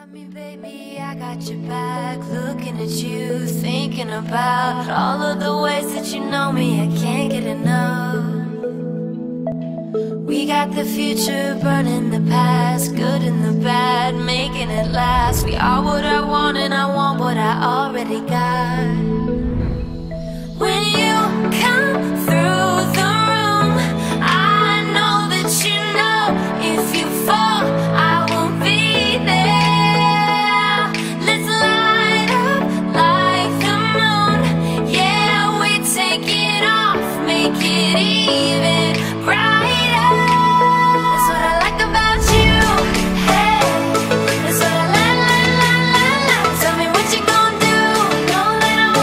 got me, baby, I got your back. Looking at you, thinking about all of the ways that you know me. I can't get enough. We got the future burning the past, good and the bad, making it last. We are what I want and I want what I already got. When you come through the room, I know that you know if you fall, I will be there. Let's light up like the moon. Yeah, we take it off, make it even brighter. That's what I like about you. Hey, that's what I like. Tell me what you gonna do. Know that I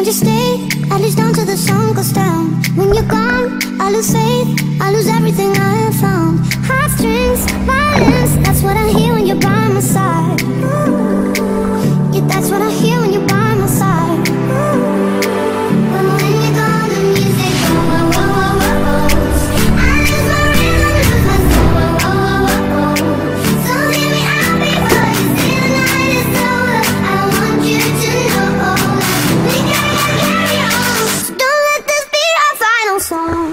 you stay, at least down till the sun goes down. When you're gone, I lose faith, I lose everything I have found. Heartstrings, violence, that's what I hear when you're by my side. Yeah, that's what I hear when you're by my side. But when you're gone, the music goes, whoa, whoa, whoa, whoa, whoa. I lose my rhythm, lose my soul, whoa, whoa, whoa, whoa, whoa. So hear me out before you say the night is over. I want you to know we gotta carry on. So don't let this be our final song.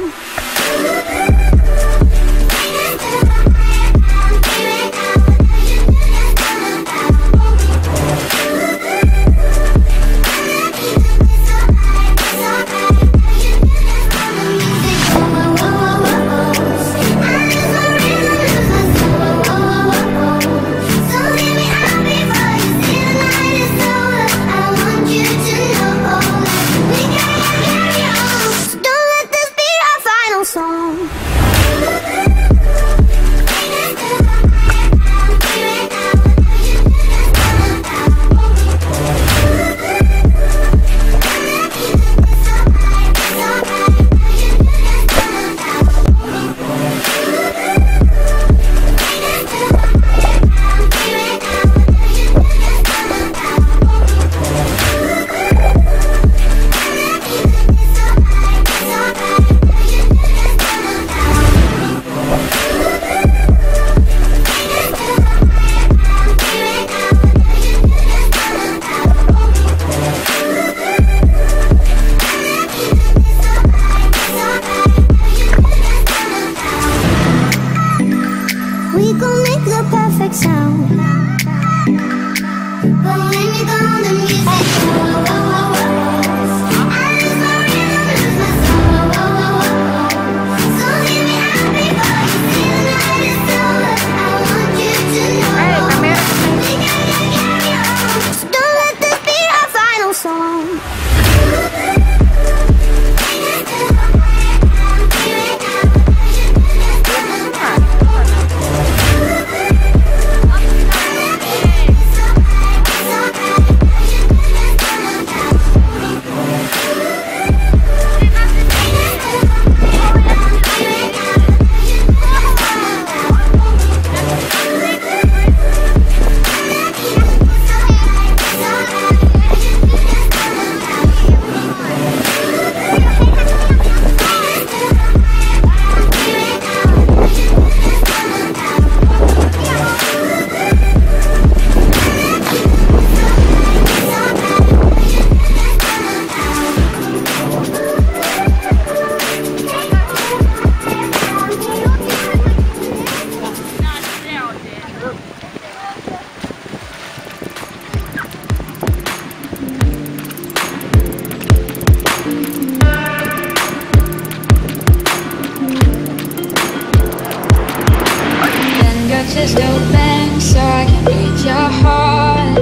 Just open so I can read your heart.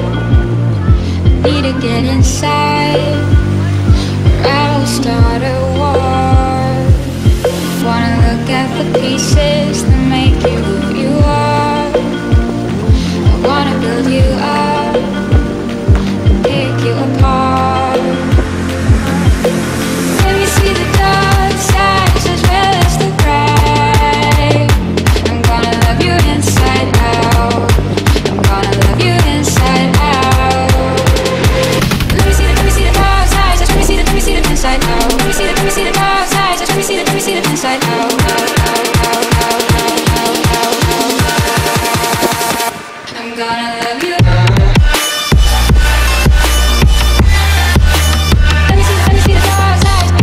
I need to get inside, or I'll start a war. Wanna look at the pieces that make you who you are. I wanna build you up and pick you apart. Let me see the dark sides as well as the bright. I'm gonna love you inside out. I'm gonna love you inside out. Let me see the dark sides. Let me see the inside out. Let me see the dark sides. Let me see the inside out. I'm gonna love you. Let me see the dark sides.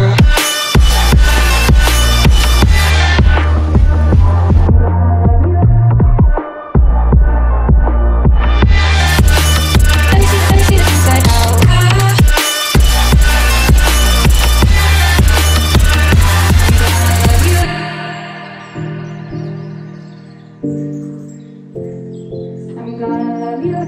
Let me see the inside out. I'm gonna love you.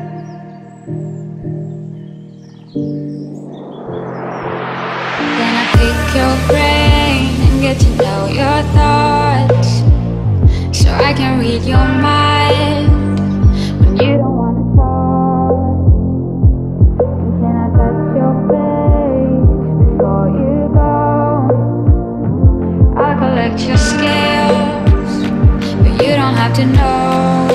Then I pick your brain and get to know your thoughts, so I can read your mind when you don't wanna talk. And can I touch your face? watch your scales, but you don't have to know.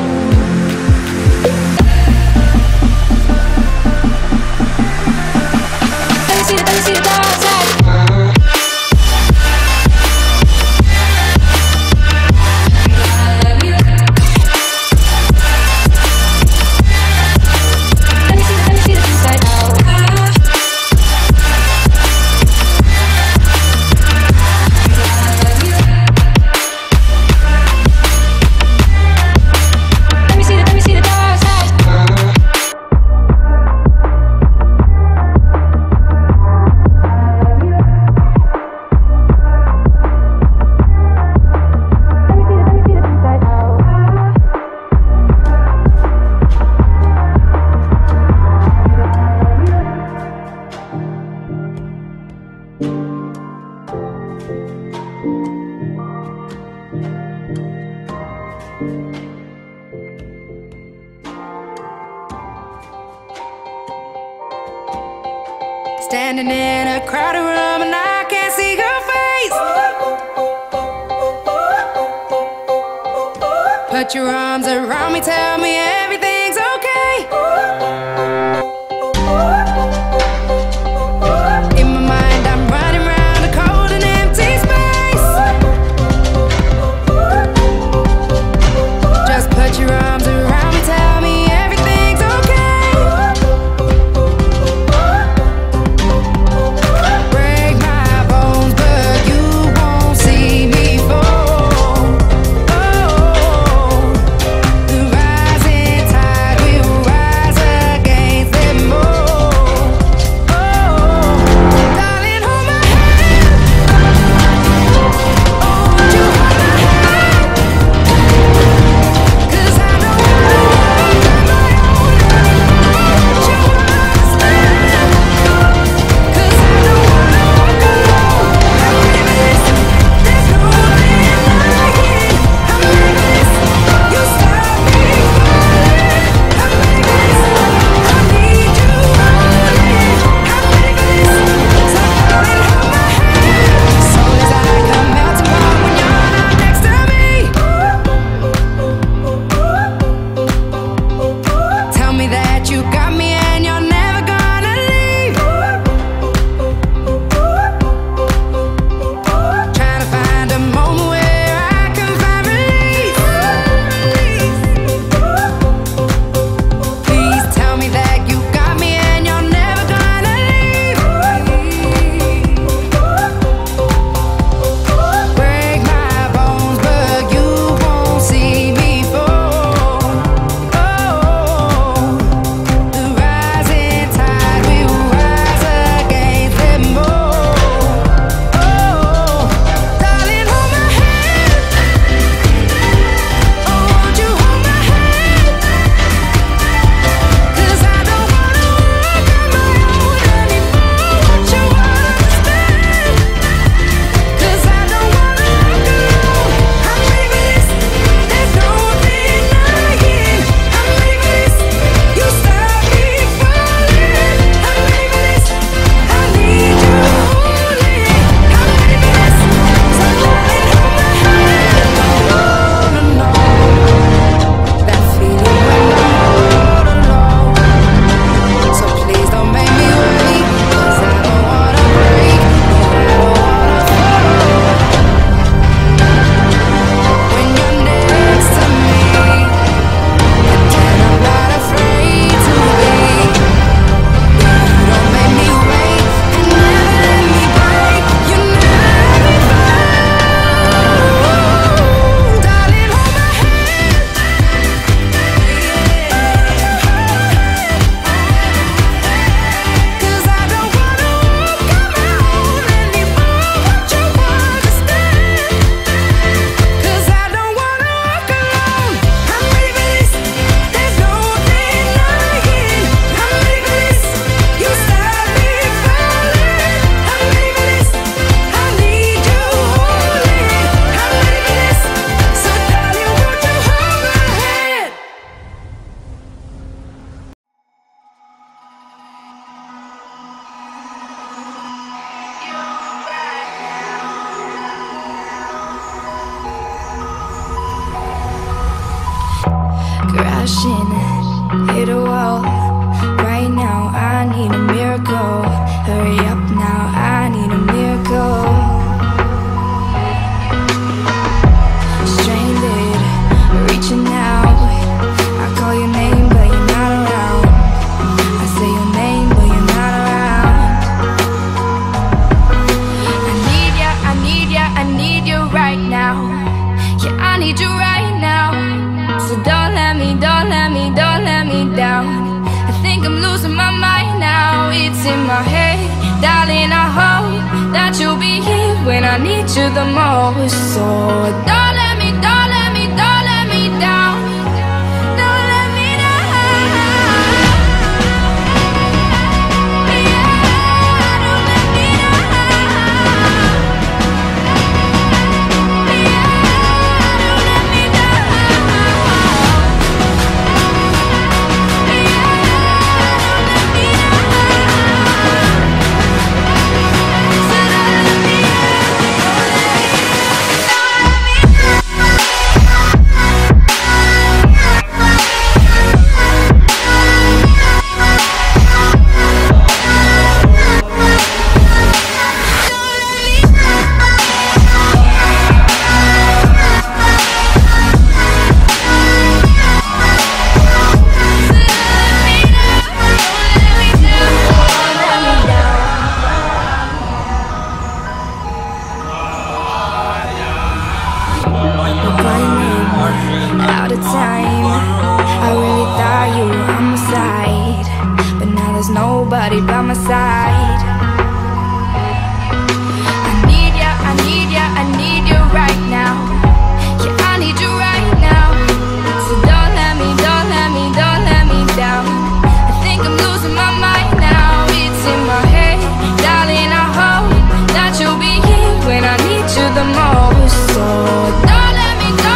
Let me see the dark side. Standing in a crowded room and I can't see your face. Put your arms around me, tell me everything's okay. In my mind I'm running around a cold and empty space. Just put your arms around me, tell me everything's okay. Break my bones, but you won't see me fall. Oh, the rising rushing, hit a wall. Right now I need a miracle. Hurry up now, I need a miracle. Stranded, reaching out. I call your name but you're not around. I say your name but you're not around. I need ya, I need ya, I need you right now. Yeah, I need you right now. So don't let me down. I think I'm losing my mind now. It's in my head, darling, I hope that you'll be here when I need you the most. So don't let me down. Don't let me down. Yeah, don't let me down. Out of time, I really thought you were on my side, but now there's nobody by my side. I need ya, I need ya, I need you right now. Yeah, I need you right now. So don't let me down. I think I'm losing my mind now. It's in my head, darling, I hope that you'll be here when I need you the most. So don't let me down.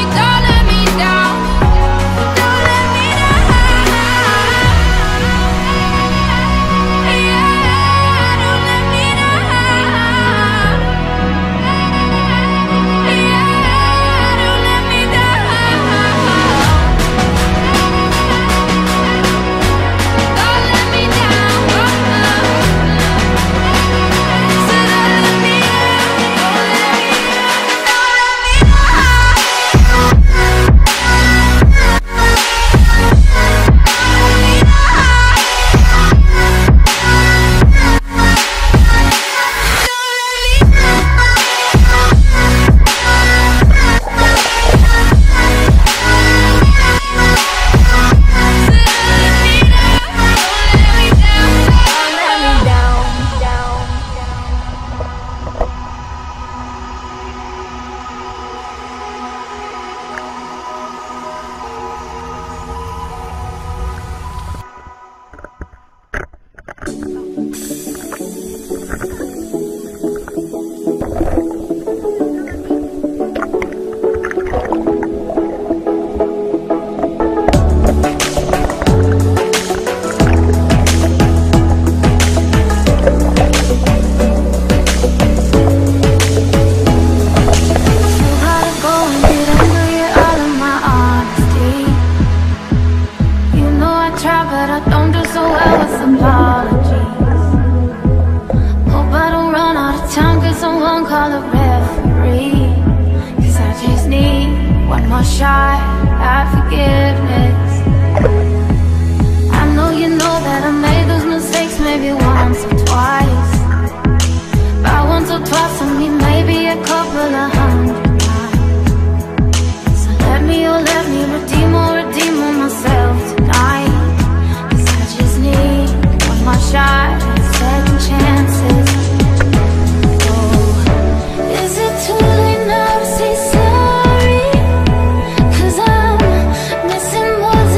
Shot at forgiveness. I know you know that I made those mistakes maybe once or twice. By once or twice I mean maybe a couple of hundred times. So let me redeem myself tonight. 'Cause I just need one more shot and second chances. Oh, is it too late now to say sorry? 'Cause I'm missing more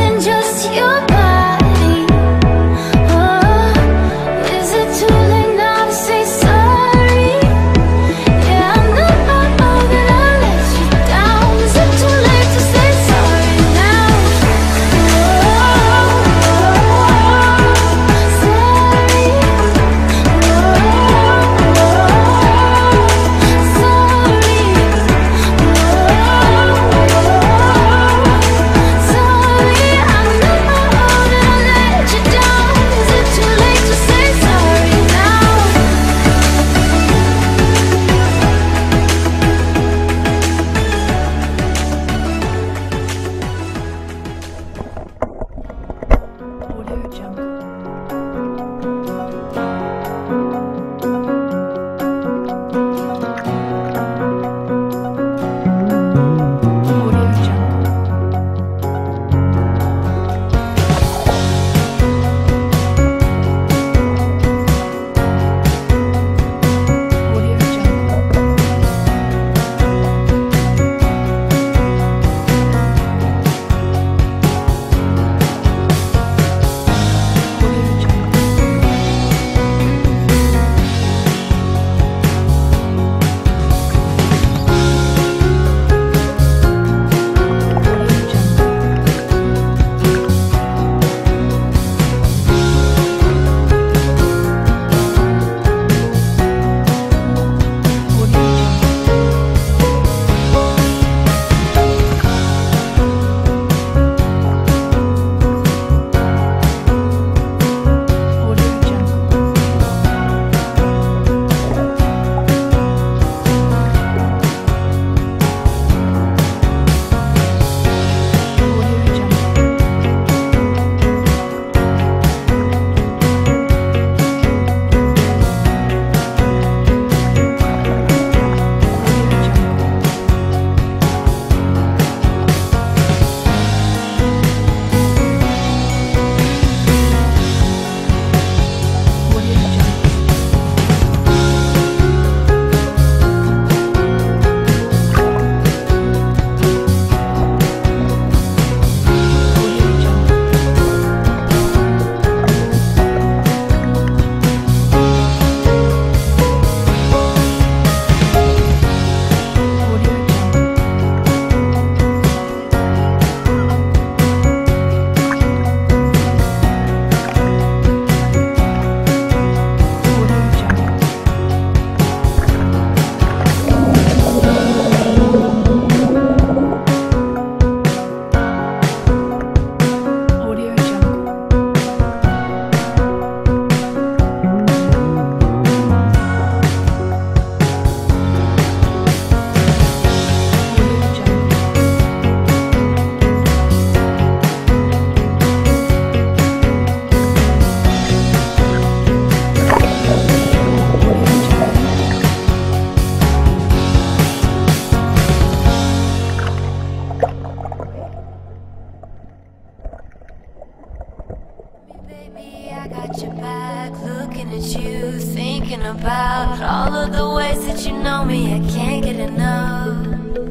back, looking at you, thinking about all of the ways that you know me. I can't get enough.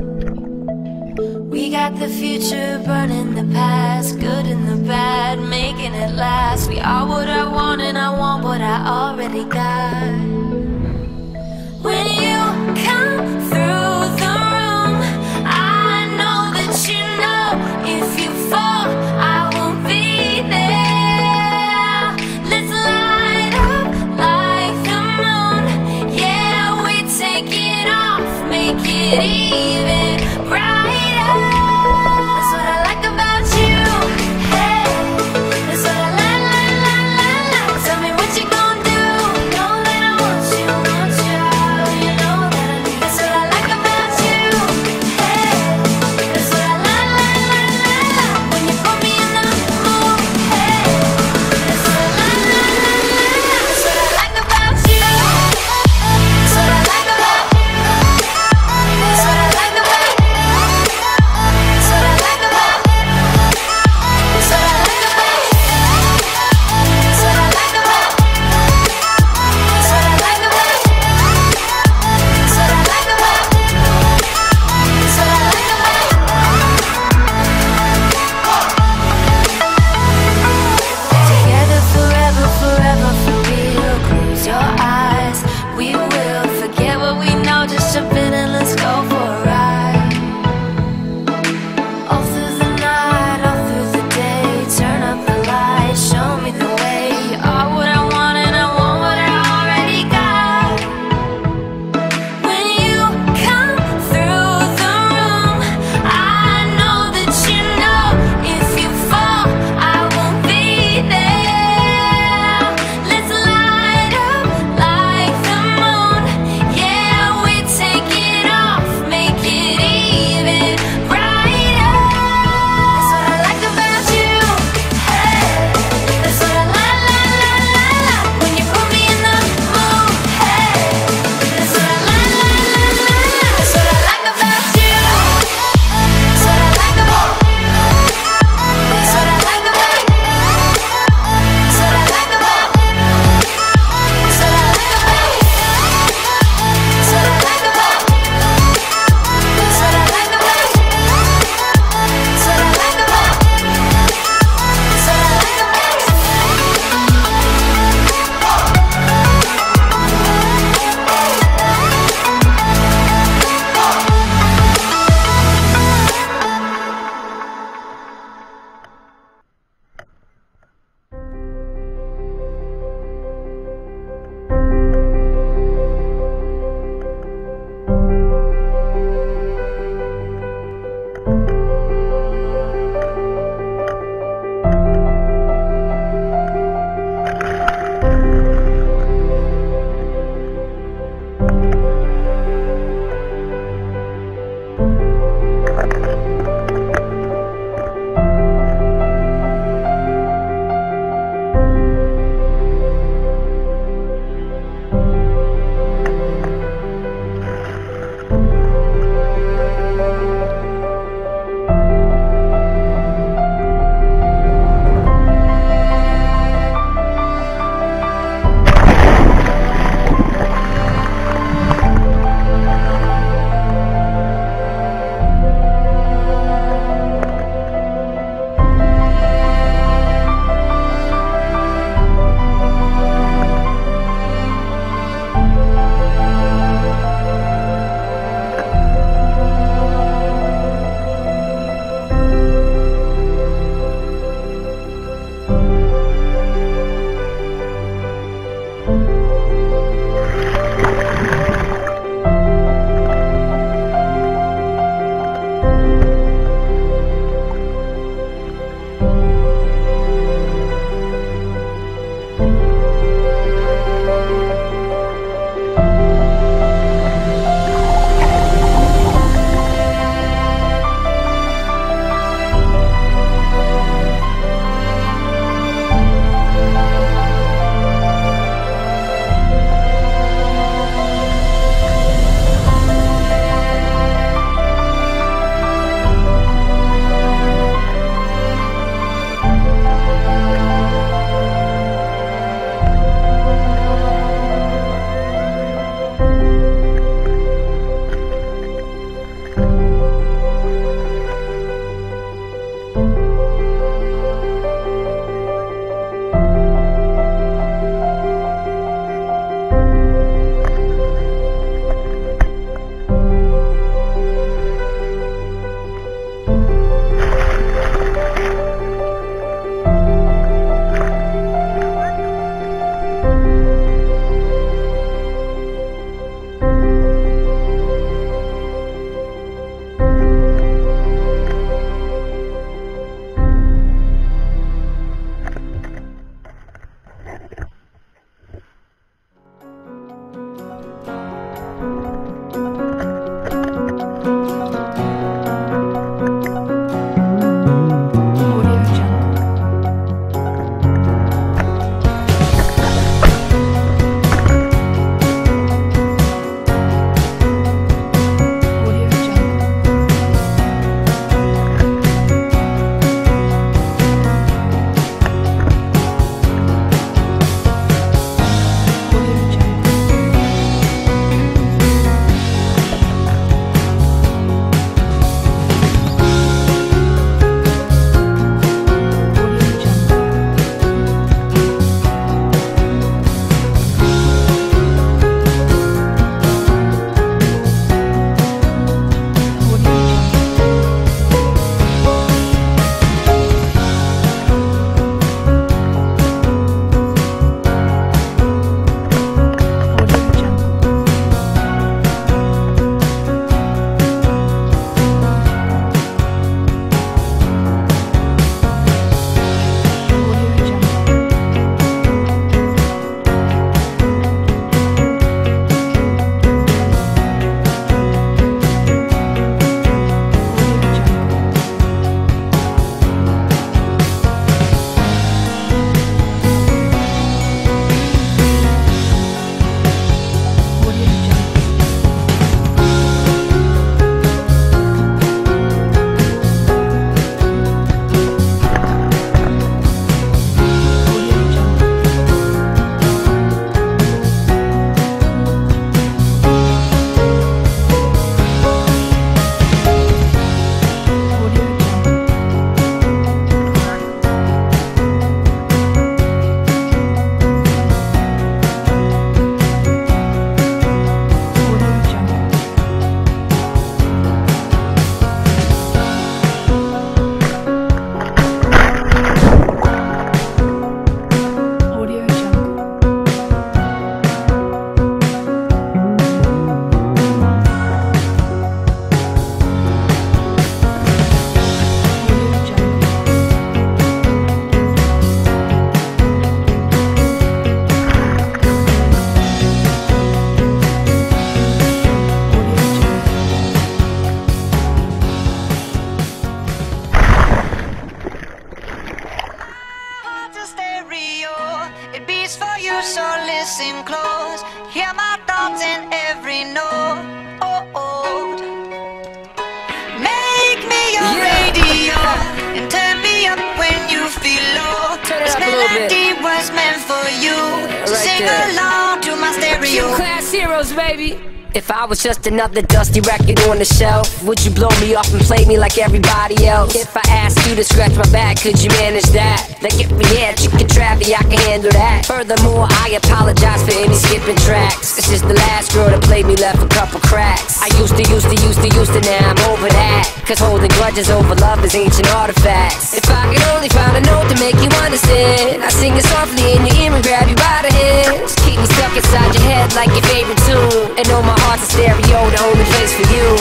We got the future burning the past, good and the bad, making it last. We are what I want and I want what I already got. When you come through the room, I know that you know if you fall, I won't be there. Let's light up like the moon. Yeah, we take it off, make it even brighter. That's what I like about you. Hey, that's what I like. Tell me what you gonna do. Know that I want you, you know that I need. That's what I like about you. Hey, that's what I like. When you put me in the mood. Hey, that's what I like. That's what I like about you. That's what I like about you. That's what I like. listen close. Hear my thoughts in every note. Make me your radio and turn me up when you feel low. This melody was meant for you, so sing along to my stereo. Class heroes, baby. If I was just another dusty record on the shelf, would you blow me off and play me like everybody else? If I asked you to scratch my back, could you manage that? Like if we had chicken trappy, I can handle that. Furthermore, I apologize for any skipping tracks. It's just the last girl that played me left a couple cracks. I used to, now I'm over that. Cause holding grudges over love is ancient artifacts. If I could only find a note to make you understand, I sing it softly in your ear and grab you by the hands. Keep me stuck inside your head like your favorite tune, and know my heart's a stereo, the only place for you.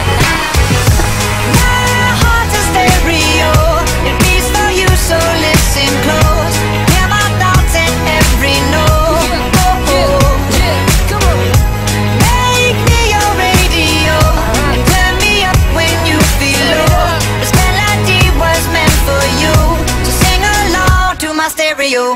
My heart's a stereo, it beats for you, so listen close. Hear my thoughts in every note. Come on. Make me your radio and turn me up when you feel low. This melody was meant for you, so sing along to my stereo.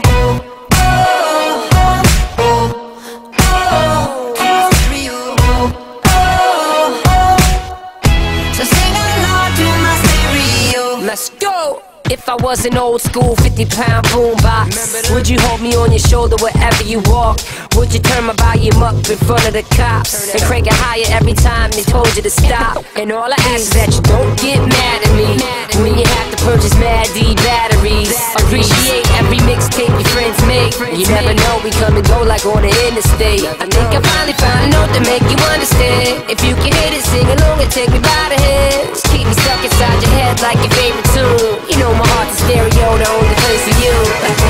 Let's go! If I was an old school 50-pound boombox, would you hold me on your shoulder wherever you walk? Would you turn my volume up in front of the cops and crank it higher every time they told you to stop? And all I ask is that you don't get mad at me when you have to purchase Mad D batteries. Appreciate every mixtape your friends make. You never know, we come and go like on the interstate. I think I finally found a note to make you understand. If you can hit it, sing along and take me by the hands. Keep me stuck inside your head like your favorite tune. You know my heart's a stereo, the only place for you.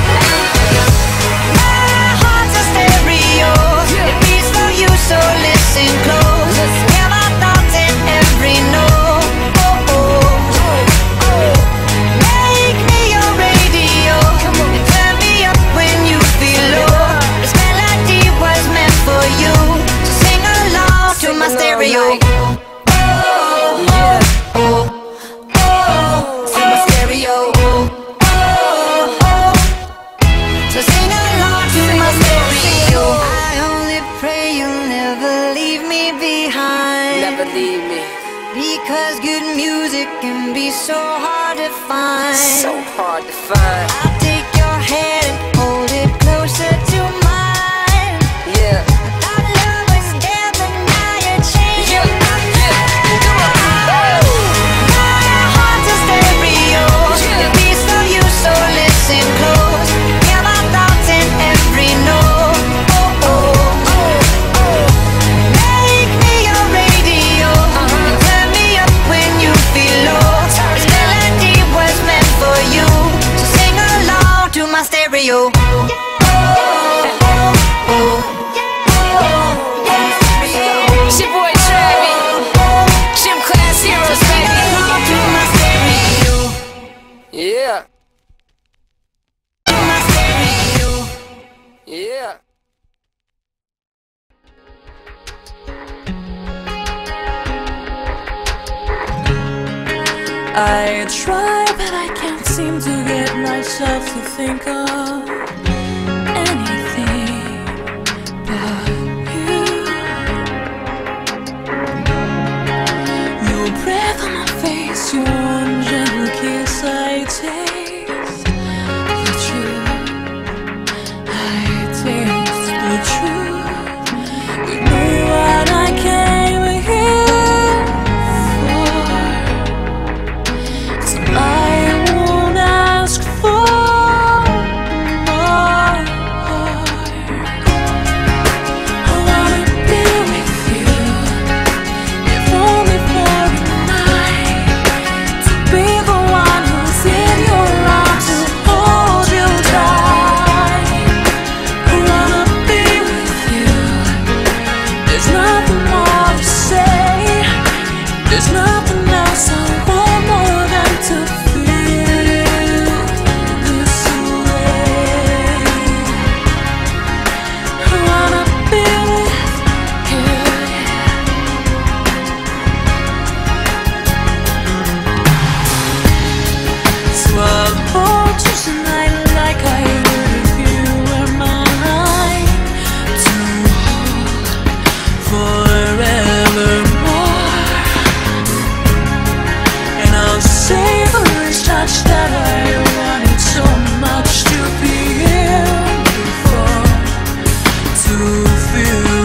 My heart's a stereo, it beats for you, so listen close. Hear my thoughts in every note. Make me your radio and turn me up when you feel low. This melody was meant for you, so sing along to my stereo. So sing along to my stereo. I only pray you'll never leave me behind. Never leave me. Because good music can be so hard to find. So hard to find. I'll take your hand and hold it closer to mine. Yeah. Our love was there, but now you're changing my mind. My heart's a stereo, it beats for you, so listen close. Hear my thoughts in every note. Make me your radio and turn me up when you feel low. This melody was meant for you, so sing along to my stereo. It's your boy Travis, Gym Class Heroes, baby. To my stereo, Yeah, to my stereo. yeah. I try, but I can't seem to get myself to think of anything but you. Your breath on my face, your warm, gentle kiss, I taste the truth. I taste the truth. You know what I came here for. I won't ask for more. feel